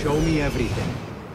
Show me everything.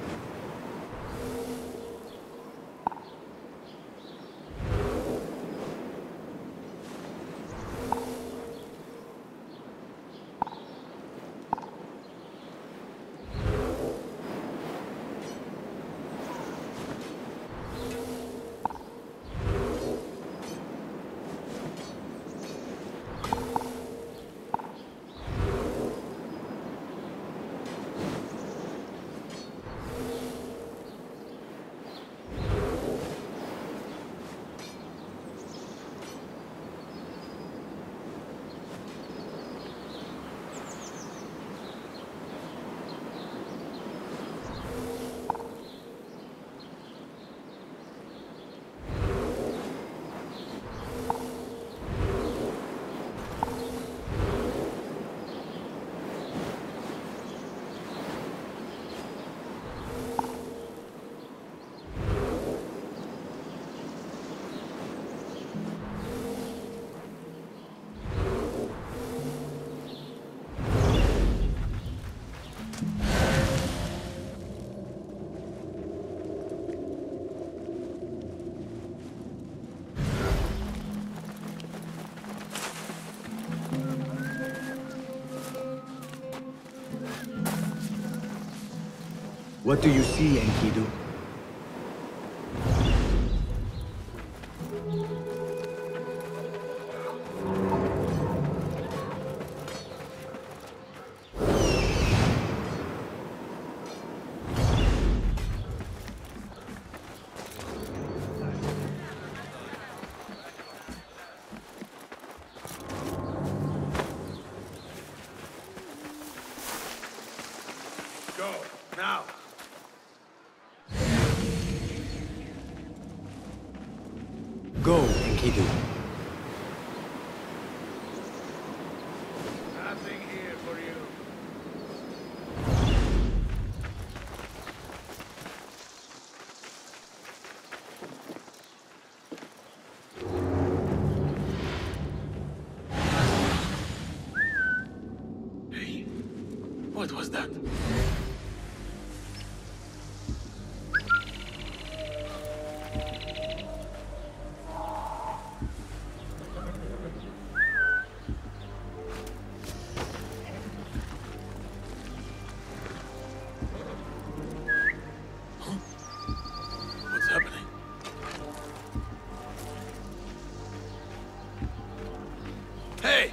What do you see, Enkidu? Go, now! Go, Enkidu. Nothing here for you. Hey, what was that? What's happening? Hey!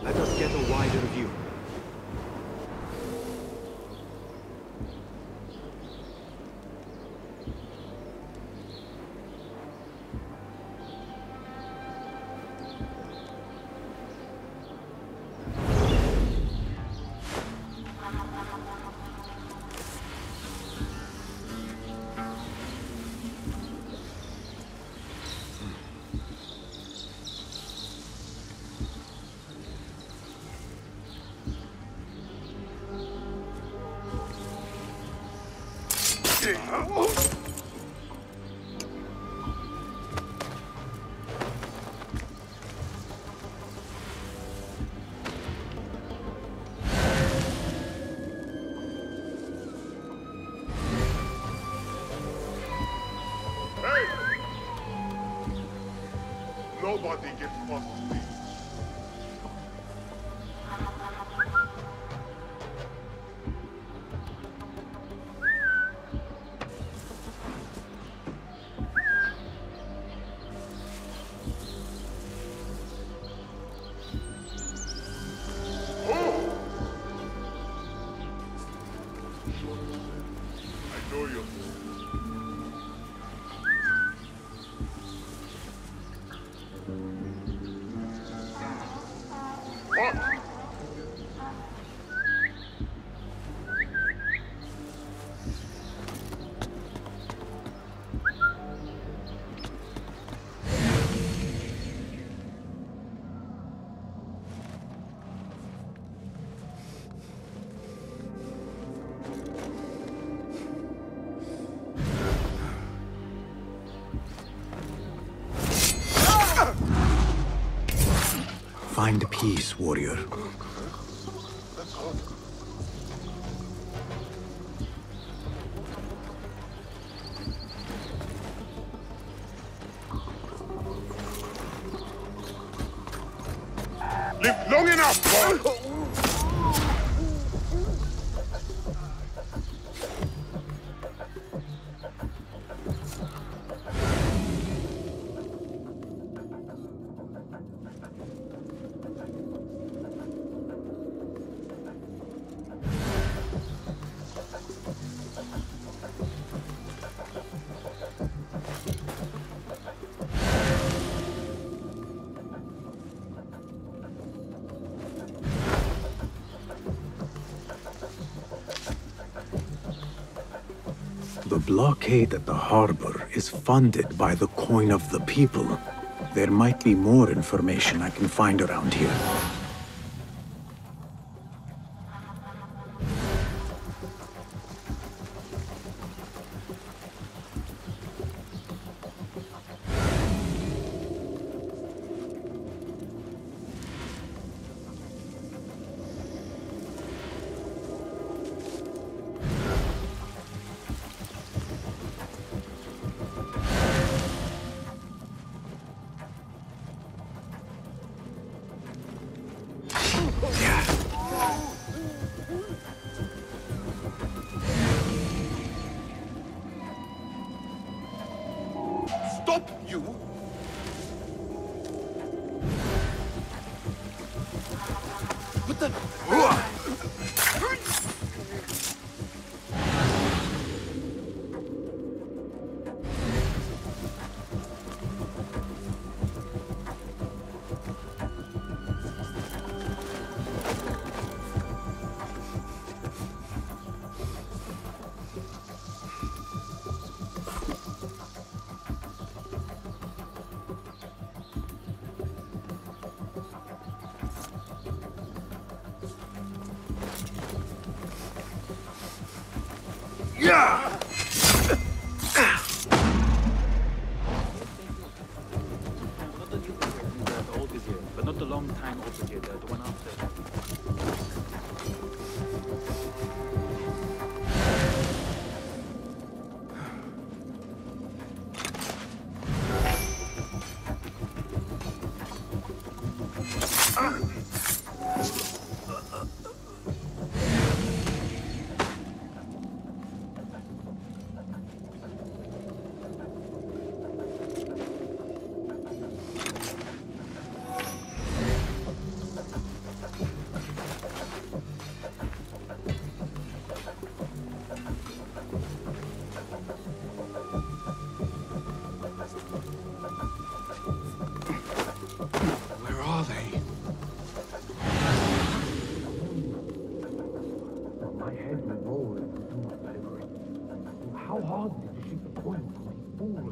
Let us get a wider view. Nobody gets past me. I know you. What? Find peace, warrior. Live long enough, boy! The blockade at the harbor is funded by the coin of the people. There might be more information I can find around here. Stop, you! What the? Yeah! Not the new vizier, the old vizier, but not the long time old vizier, the one after. know it was in my library. How hard did you shoot the coin from these fools,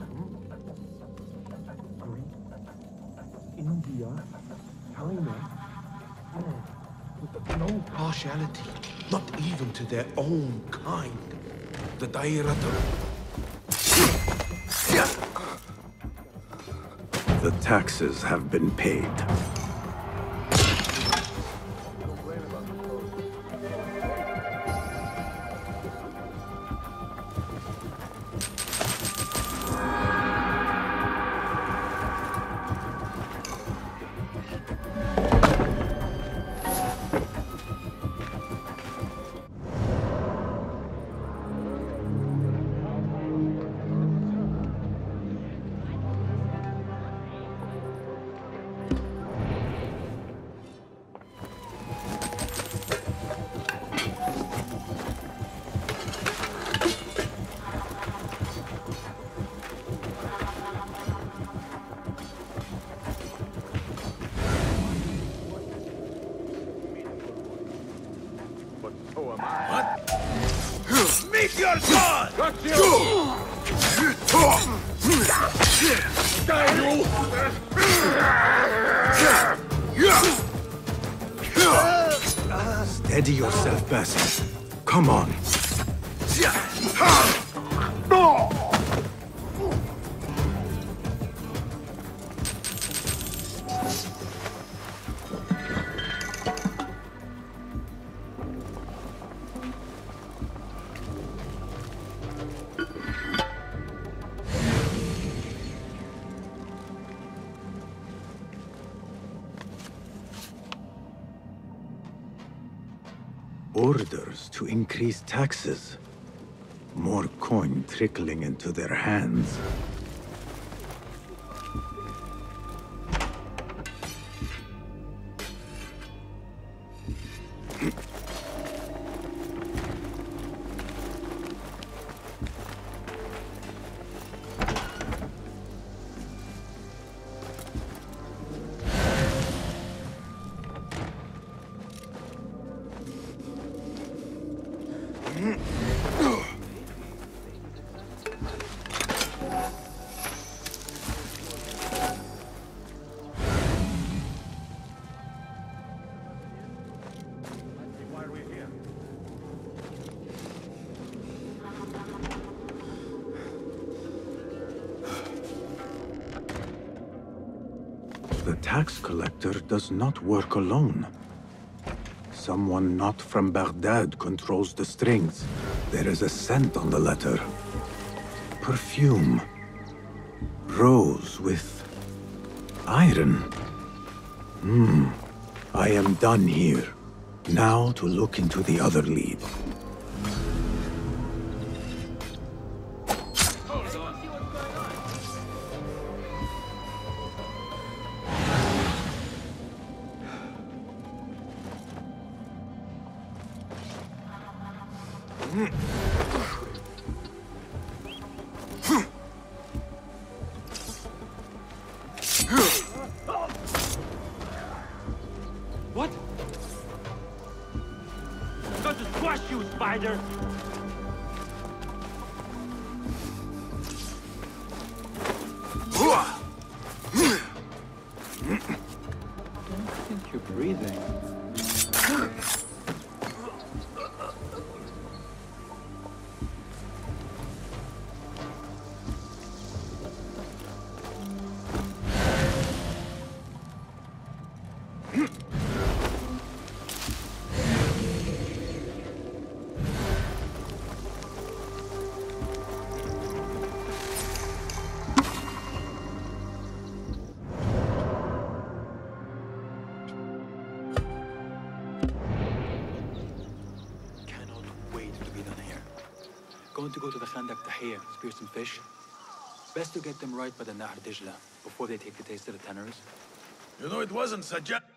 Greece, India, China. With no partiality, not even to their own kind. The Dairata. The taxes have been paid. Meet your god! Got you! Steady yourself, Basim. Come on. Orders to increase taxes. More coin trickling into their hands. The tax collector does not work alone. Someone not from Baghdad controls the strings. There is a scent on the letter. Perfume. Rose with iron. I am done here. Now to look into the other lead. What? I'm going to squash you, spider! I don't think you're breathing. Going to go to the Khandak Tahir, spear some fish. Best to get them right by the Nahr Dijla before they take the taste of the tanneries. You know, it wasn't Sajjad.